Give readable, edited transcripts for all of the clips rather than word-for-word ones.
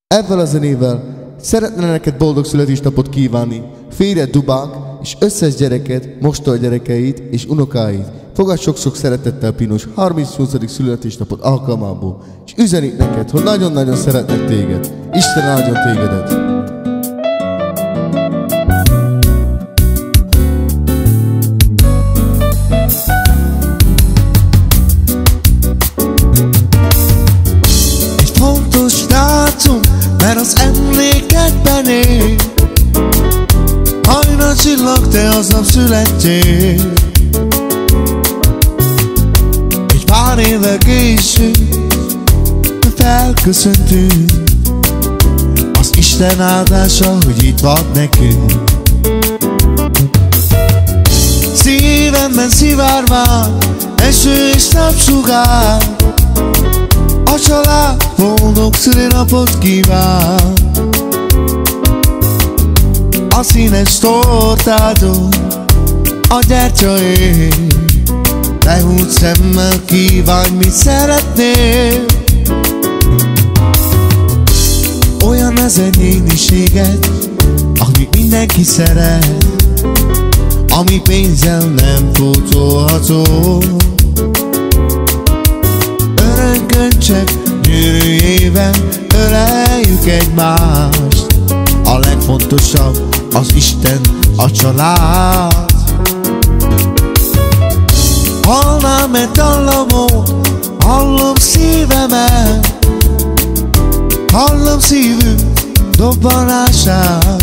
Ezzel a zenével szeretne neked boldog születésnapot kívánni férjed Dubák és összes gyereket, mostai gyerekeit és unokáit. Fogadj sok-sok szeretettel Pinos 38. születésnapod alkalmából, és üzenik neked, hogy nagyon-nagyon szeretnek téged. Isten áldjon tégedet! Egy fontos dátum, mert az emlékedben él. Hajnal csillag, te aznap születtél. Egy pár évvel később felköszöntünk. Az Isten áldása, hogy itt van nekünk. Szívemben szivárván eső és napsugár. A család boldog szülinapot kíván. A színes tortádon a gyertya él. Lehúlt szemmel kívánj, mit szeretnél. Olyan ez egy néniséget, amit mindenki szeret, ami pénzzel nem pótolható. Örököncsek gyűrűjében öleljük egymást. A legfontosabb az Isten, a család. Hallnám egy dallamot, hallom szívemet, hallom szívünk dobbanását.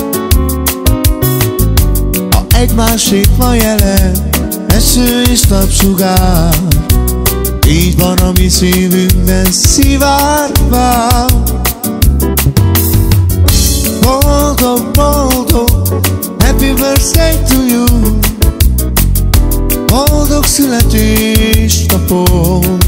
Ha egymásét van jelen, eső és napsugár, így van a mi szívünkben szivárván. Boldog, boldog, happy birthday to you. Boldog születésnapod.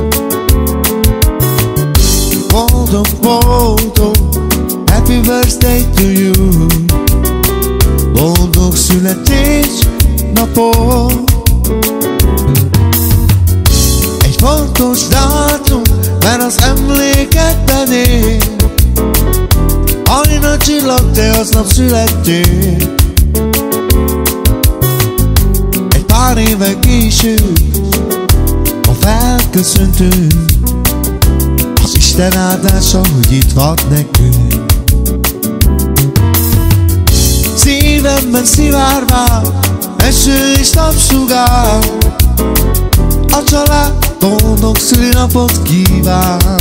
Boldog, boldog, happy birthday to you. Boldog születésnapod. Egy fontos dátum, mert az emlékedben él. Hajnal csillag, te aznap születtél. Egy pár évvel később ma felköszöntünk. Az Isten áldása, hogy itt van nekünk. Szívemben szivárván eső és napsugár. A család boldog szülinapot kíván.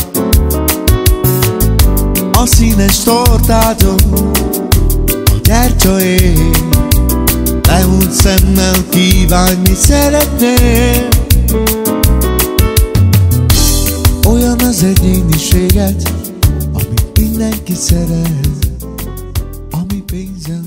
A színes tortádon a gyertya él. Lehúlt szemmel kívánj, mit szeretnél. Olyan az egyéniséget, amit mindenki szeret, ami pénzzel